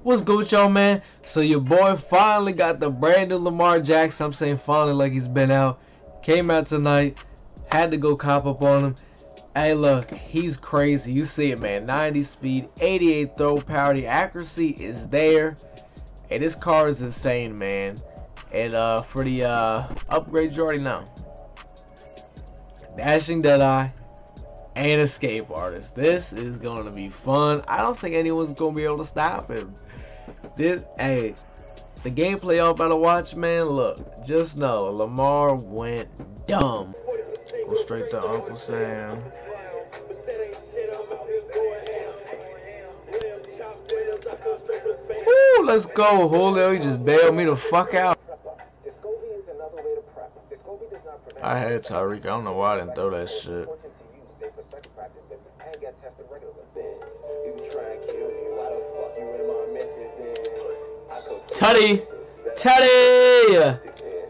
What's good with y'all, man? So your boy finally got the brand new Lamar Jackson. I'm saying finally like he's been out. Came out tonight. Had to go cop up on him. Hey, look, he's crazy. You see it, man. 90 speed, 88 throw power. The accuracy is there. Hey, this car is insane, man. And for the upgrades, you already know. Dashing Deadeye and Escape Artist. This is gonna be fun. I don't think anyone's gonna be able to stop him. Hey, the gameplay y'all better watch, man. Look, just know Lamar went dumb. Go straight to Uncle Sam. Woo, let's go, Julio. You just bailed me the fuck out. I had Tyreek. I don't know why I didn't throw that shit. Tutty! Tutty!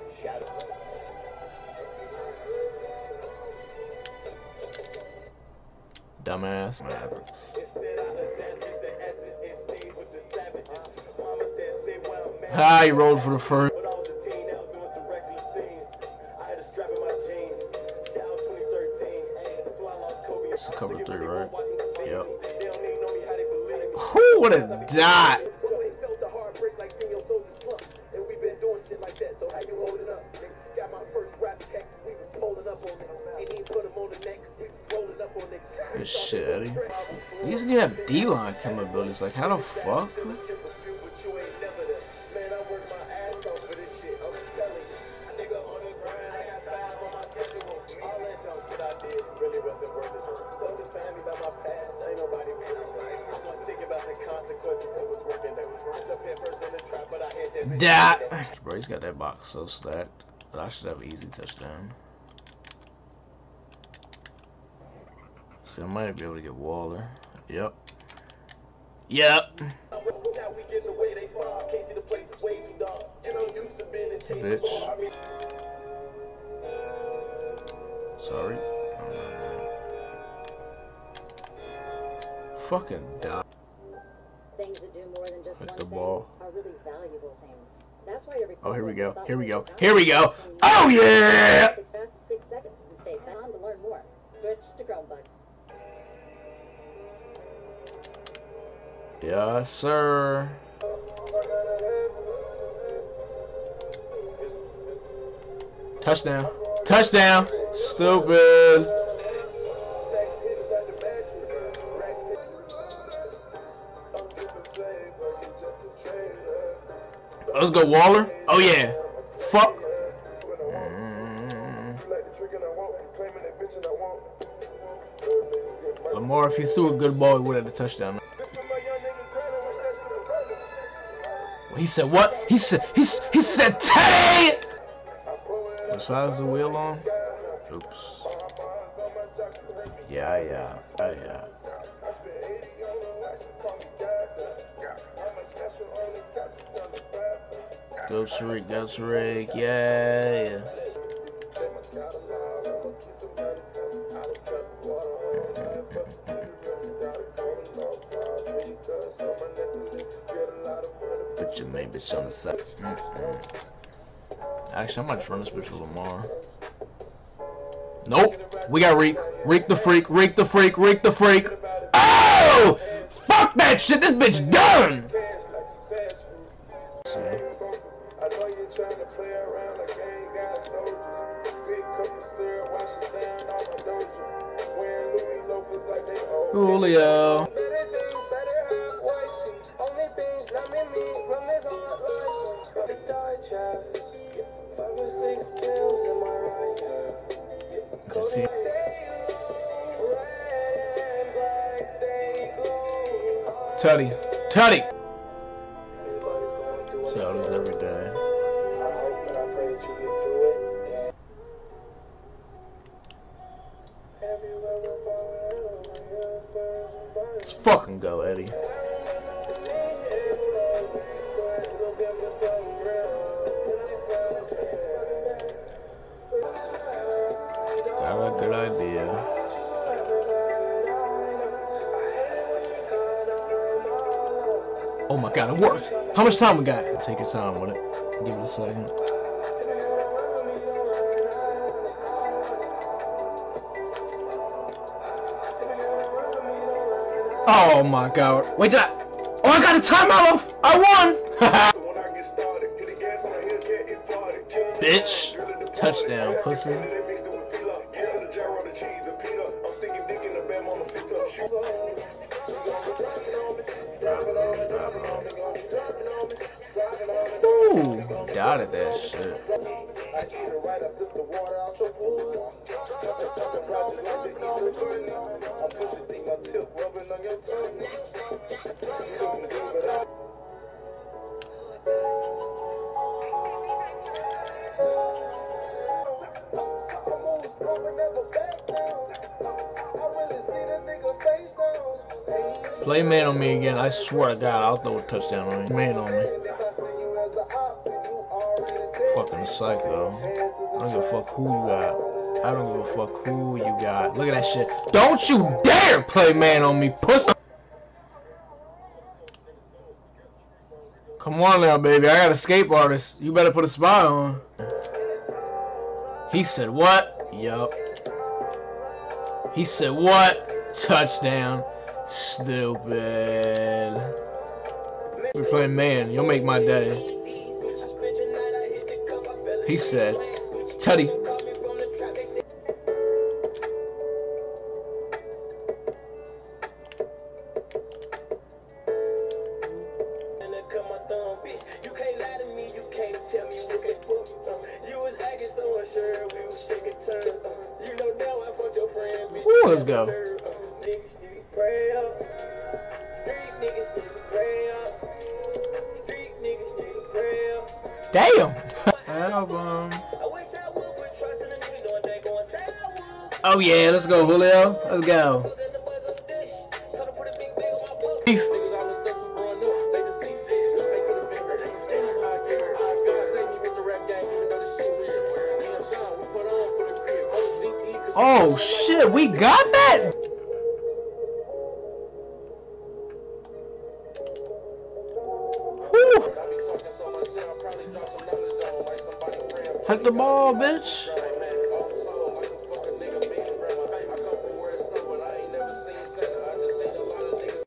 Dumbass. Ah, he rolled for the first. Cover 3, right? Yep. Whoo, what a dot! Good shit, Eddie. He doesn't even have D-line capabilities. Like, how the fuck? Dat! Bro, he's got that box so stacked. But I should have an easy touchdown. So I might be able to get Waller. Yep. Yep. Bitch. Sorry. Fucking die. Things that do more than just With one the thing ball. are really valuable things. That's why every Oh, here we go. Here we go. Here Here we go. Oh yeah! As fast as 6 seconds and stay found to learn more. Switch to Chromebook. Yes, sir. Touchdown. Touchdown. Stupid. Let's go, Waller. Oh, yeah. Fuck. Lamar, if he threw a good ball, he would have had a touchdown. He said what? He said Teddy! What size is the wheel on? Oops. Yeah. Go Tariq, yeah. Put your main bitch on the side. Actually, I might just run this bitch with Lamar. Nope. We got Reek. Reek the freak. Oh! Fuck that shit. This bitch done! Julio. Tutty. So this every day. Let's fucking go, Eddie. Got a good idea. Oh my my god, it worked. How much time we got? Take your time with it. Give it a second. Oh my god. Wait, did I? Oh, I got a timeout off. I won. Bitch. Touchdown, pussy. Ooh, dotted that shit. Play man on me again. I swear to God, I'll throw a touchdown on you. Man on me. Fucking psycho. I don't give a fuck who you got. I don't give a fuck who you got. Look at that shit. Don't you dare play man on me, pussy. Come on now, baby. I got a escape artist. You better put a spy on. He said what? Yup. He said what? Touchdown. Stupid. We're playing man. You'll make my day. He said, Teddy. Ooh, let's go. Damn. Album. Oh yeah, let's go, Julio. Let's go. Oh shit, we got that? Whew. Hit the ball, bitch.